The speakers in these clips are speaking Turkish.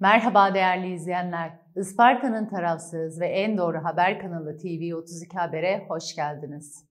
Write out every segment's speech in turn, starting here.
Merhaba değerli izleyenler. Isparta'nın tarafsız ve en doğru haber kanalı TV32 Haber'e hoş geldiniz.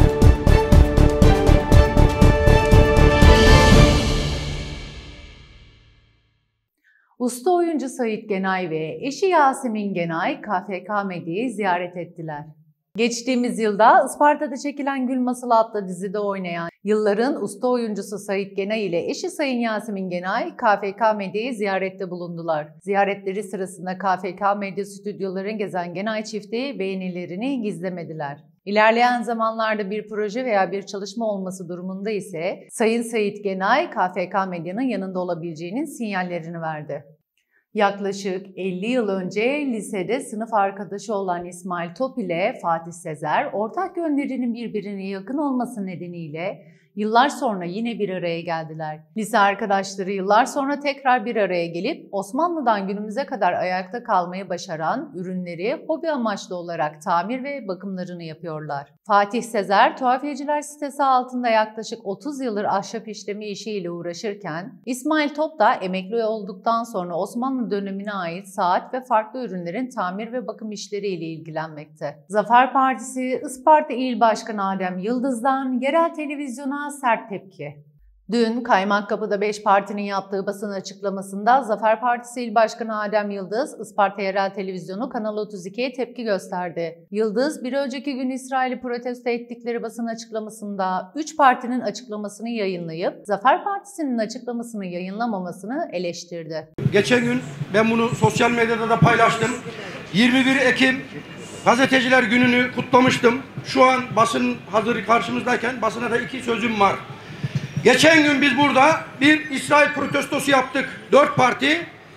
Usta oyuncu Sait Genay ve eşi Yasemin Genay KFK Medya'yı ziyaret ettiler. Geçtiğimiz yılda Isparta'da çekilen Gül Masalı adlı dizide oynayan yılların usta oyuncusu Sait Genay ile eşi Sayın Yasemin Genay KFK Medya'yı ziyarette bulundular. Ziyaretleri sırasında KFK Medya stüdyolarını gezen Genay çifti beğenilerini gizlemediler. İlerleyen zamanlarda bir proje veya bir çalışma olması durumunda ise Sayın Sait Genay KFK Medya'nın yanında olabileceğinin sinyallerini verdi. Yaklaşık 50 yıl önce lisede sınıf arkadaşı olan İsmail Top ile Fatih Sezer, ortak yönlerinin birbirine yakın olması nedeniyle yıllar sonra yine bir araya geldiler. Lise arkadaşları yıllar sonra tekrar bir araya gelip Osmanlı'dan günümüze kadar ayakta kalmayı başaran ürünleri hobi amaçlı olarak tamir ve bakımlarını yapıyorlar. Fatih Sezer, tuhafiyeciler sitesi altında yaklaşık 30 yıldır ahşap işleme işiyle uğraşırken, İsmail Top da emekli olduktan sonra Osmanlı dönemine ait saat ve farklı ürünlerin tamir ve bakım işleriyle ilgilenmekte. Zafer Partisi, Isparta İl Başkanı Adem Yıldız'dan yerel televizyona sert tepki. Dün Kaymakkapı'da 5 partinin yaptığı basın açıklamasında Zafer Partisi İl Başkanı Adem Yıldız, Isparta Yerel Televizyonu Kanal 32'ye tepki gösterdi. Yıldız, bir önceki gün İsrail'i protesto ettikleri basın açıklamasında 3 partinin açıklamasını yayınlayıp Zafer Partisi'nin açıklamasını yayınlamamasını eleştirdi. Geçen gün ben bunu sosyal medyada da paylaştım. 21 Ekim Gazeteciler Günü'nü kutlamıştım. Şu an basın hazır karşımızdayken basına da 2 sözüm var. Geçen gün biz burada bir İsrail protestosu yaptık. 4 parti.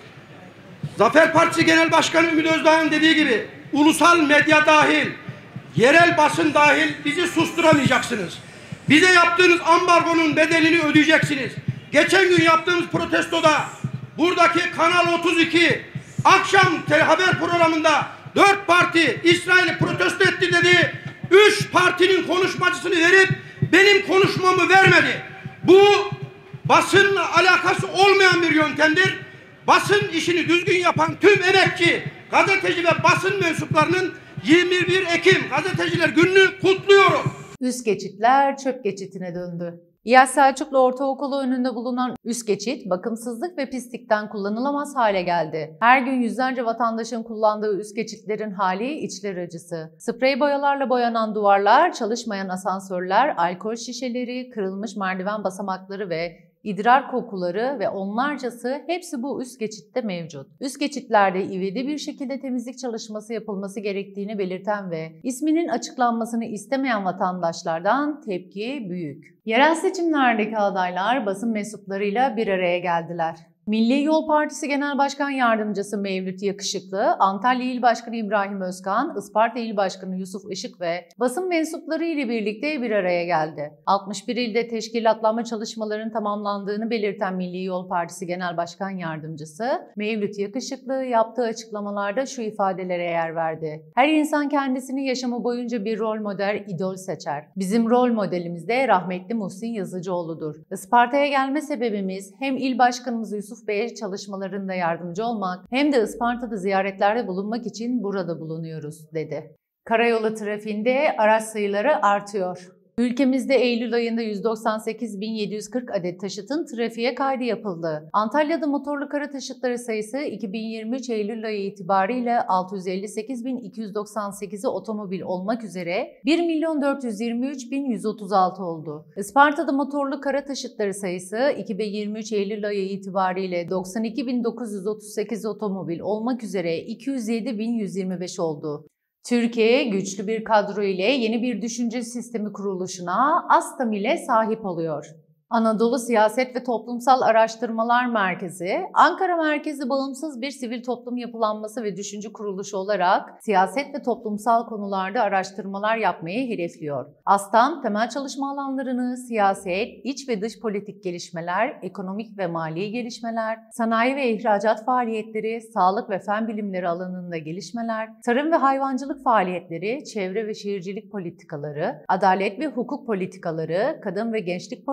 Zafer Partisi Genel Başkanı Ümit Özdağ'ın dediği gibi ulusal medya dahil, yerel basın dahil bizi susturamayacaksınız. Bize yaptığınız ambargonun bedelini ödeyeceksiniz. Geçen gün yaptığımız protestoda buradaki Kanal 32 akşam haber programında 4 parti İsrail'i protesto etti dedi. 3 partinin konuşmacısını verip benim konuşmamı vermedi. Bu basınla alakası olmayan bir yöntemdir. Basın işini düzgün yapan tüm emekçi, gazeteci ve basın mensuplarının 21 Ekim Gazeteciler Günü'nü kutluyorum. Üst geçitler çöp geçitine döndü. İlyas Selçuklu Ortaokulu önünde bulunan üst geçit bakımsızlık ve pislikten kullanılamaz hale geldi. Her gün yüzlerce vatandaşın kullandığı üst geçitlerin hali içler acısı. Sprey boyalarla boyanan duvarlar, çalışmayan asansörler, alkol şişeleri, kırılmış merdiven basamakları ve İdrar kokuları ve onlarcası hepsi bu üst geçitte mevcut. Üst geçitlerde ivedi bir şekilde temizlik çalışması yapılması gerektiğini belirten ve isminin açıklanmasını istemeyen vatandaşlardan tepki büyük. Yerel seçimlerdeki adaylar basın mensuplarıyla bir araya geldiler. Milli Yol Partisi Genel Başkan Yardımcısı Mevlüt Yakışıklı, Antalya İl Başkanı İbrahim Özkan, Isparta İl Başkanı Yusuf Işık ve basın mensupları ile birlikte bir araya geldi. 61 ilde teşkilatlanma çalışmalarının tamamlandığını belirten Milli Yol Partisi Genel Başkan Yardımcısı Mevlüt Yakışıklı yaptığı açıklamalarda şu ifadelere yer verdi. Her insan kendisini yaşamı boyunca bir rol model, idol seçer. Bizim rol modelimiz de rahmetli Muhsin Yazıcıoğlu'dur. Isparta'ya gelme sebebimiz hem il başkanımız Yusuf Bey'e çalışmalarında yardımcı olmak hem de Isparta'da ziyaretlerde bulunmak için burada bulunuyoruz, dedi. Karayolu trafiğinde araç sayıları artıyor. Ülkemizde Eylül ayında 198.740 adet taşıtın trafiğe kaydı yapıldı. Antalya'da motorlu kara taşıtları sayısı 2023 Eylül ayı itibariyle 658.298'i otomobil olmak üzere 1.423.136 oldu. Isparta'da motorlu kara taşıtları sayısı 2023 Eylül ayı itibariyle 92.938 otomobil olmak üzere 207.125 oldu. Türkiye güçlü bir kadro ile yeni bir düşünce sistemi kuruluşuna ASTAM ile sahip oluyor. Anadolu Siyaset ve Toplumsal Araştırmalar Merkezi, Ankara merkezi bağımsız bir sivil toplum yapılanması ve düşünce kuruluşu olarak siyaset ve toplumsal konularda araştırmalar yapmayı hedefliyor. ASTAM, temel çalışma alanlarını siyaset, iç ve dış politik gelişmeler, ekonomik ve mali gelişmeler, sanayi ve ihracat faaliyetleri, sağlık ve fen bilimleri alanında gelişmeler, tarım ve hayvancılık faaliyetleri, çevre ve şehircilik politikaları, adalet ve hukuk politikaları, kadın ve gençlik politikaları,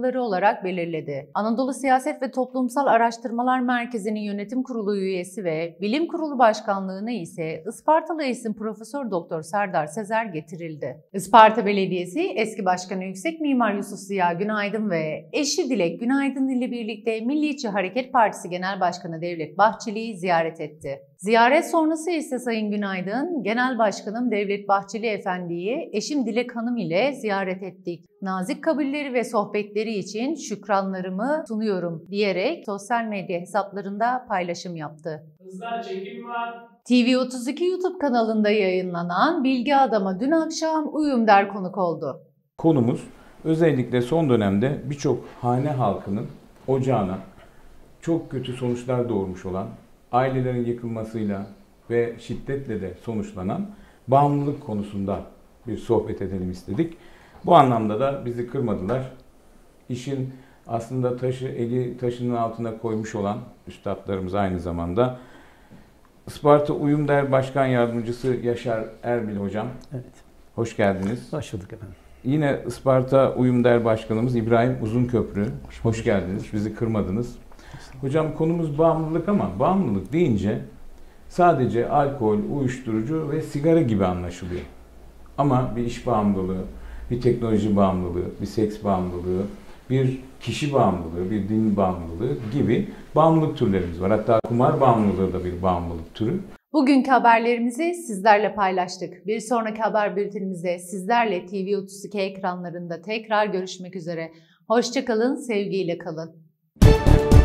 noktaları olarak belirledi. Anadolu Siyaset ve Toplumsal Araştırmalar Merkezi'nin yönetim kurulu üyesi ve bilim kurulu başkanlığına ise Ispartalı isim Profesör Doktor Serdar Sezer getirildi. Isparta Belediyesi eski Başkanı Yüksek Mimar Yusuf Ziya Günaydın ve eşi Dilek Günaydın ile birlikte Milliyetçi Hareket Partisi Genel Başkanı Devlet Bahçeli'yi ziyaret etti. Ziyaret sonrası ise Sayın Günaydın, Genel Başkanım Devlet Bahçeli Efendi'yi eşim Dilek Hanım ile ziyaret ettik. Nazik kabulleri ve sohbetleri için şükranlarımı sunuyorum diyerek sosyal medya hesaplarında paylaşım yaptı. Kızlar çekim var. TV32 YouTube kanalında yayınlanan Bilgi Adam'a dün akşam Uyum Der konuk oldu. Konumuz özellikle son dönemde birçok hane halkının ocağına çok kötü sonuçlar doğurmuş olan, ailelerin yıkılmasıyla ve şiddetle de sonuçlanan bağımlılık konusunda bir sohbet edelim istedik. Bu anlamda da bizi kırmadılar. İşin aslında eli taşının altına koymuş olan üstadlarımız aynı zamanda. Isparta Uyum Der Başkan Yardımcısı Yaşar Erbil Hocam. Evet. Hoş geldiniz. Hoş bulduk efendim. Yine Isparta Uyum Der Başkanımız İbrahim Uzunköprü. Hoş geldiniz. Bizi kırmadınız. Hocam konumuz bağımlılık ama bağımlılık deyince sadece alkol, uyuşturucu ve sigara gibi anlaşılıyor. Ama bir iş bağımlılığı, bir teknoloji bağımlılığı, bir seks bağımlılığı, bir kişi bağımlılığı, bir din bağımlılığı gibi bağımlılık türlerimiz var. Hatta kumar bağımlılığı da bir bağımlılık türü. Bugünkü haberlerimizi sizlerle paylaştık. Bir sonraki haber bültenimizde sizlerle TV32 ekranlarında tekrar görüşmek üzere. Hoşça kalın, sevgiyle kalın.